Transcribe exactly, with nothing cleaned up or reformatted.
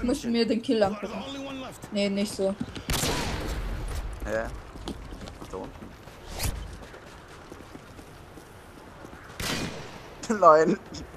Ich muss mir den Kill angucken. Nee, nicht so. Ja. Da unten. Nein.